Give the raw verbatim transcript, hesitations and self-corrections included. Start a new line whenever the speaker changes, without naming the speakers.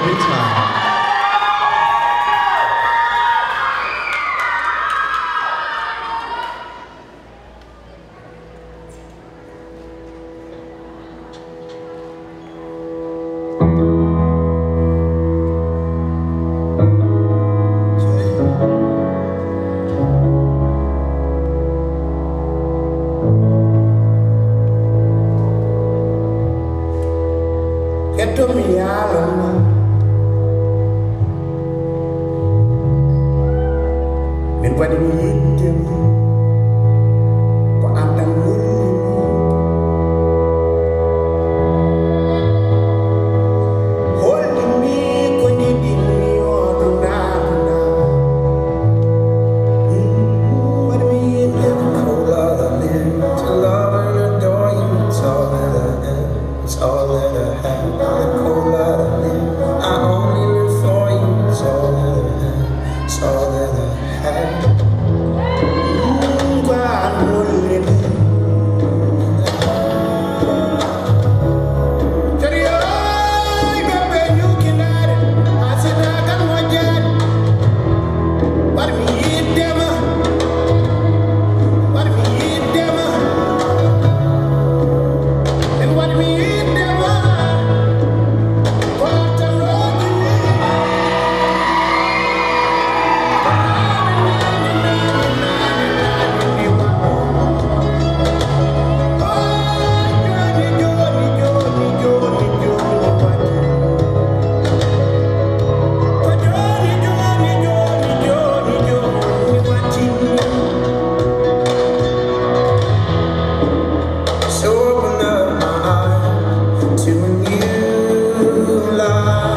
every time.
Esto mi alma min waɗi mi yidde mo ko an tan woni mo holdi mi ko jiɗinmi oɗo naatuna waɗi mi yidde
Whole lot of live to love and adore you. It's all that I am. It's all that I have. A whole lot of live. I only live for you. It's all that I am. It's all that I have.
Qua muôn lên Jadi ơi bebe nyukin ada asinakan wajan War mi yidema War mi yidema En war mi yidema Wata rogi ni
So open up my eyes to a new life.